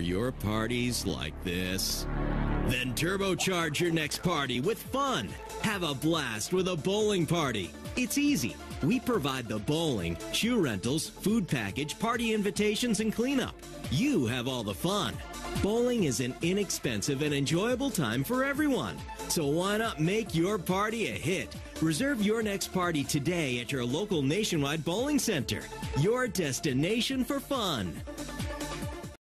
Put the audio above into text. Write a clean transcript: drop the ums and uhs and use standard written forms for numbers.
your parties like this? Then turbocharge your next party with fun. Have a blast with a bowling party. It's easy. We provide the bowling, shoe rentals, food package, party invitations, and cleanup. You have all the fun. Bowling is an inexpensive and enjoyable time for everyone. So why not make your party a hit? Reserve your next party today at your local nationwide bowling center. Your destination for fun.